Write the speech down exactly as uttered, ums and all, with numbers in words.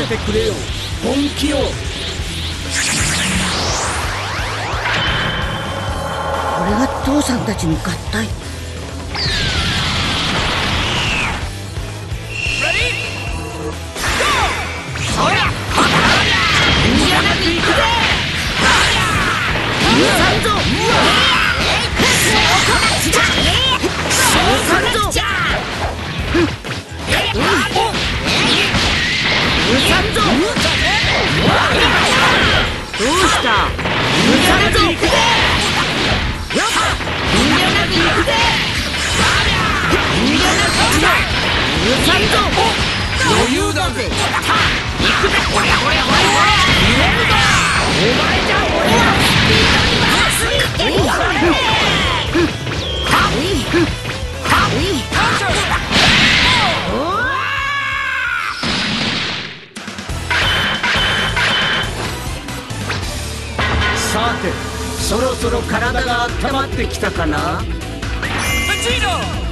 せてくれよ、本気を。 これが父さんたちの合体。 そりゃ逃げなくいくぜ。 三蔵どうした無駄なくいくぜ。よっ逃げなくいくぜ。逃げなくいくぜ。無駄ぞ余裕だぜ。 行くぜ。ほれほれほれほれ入れるぞ。 お前じゃ俺はスピードに回すぎてるからね。 はっはっさて、そろそろ体が温まってきたかな。 ベジータ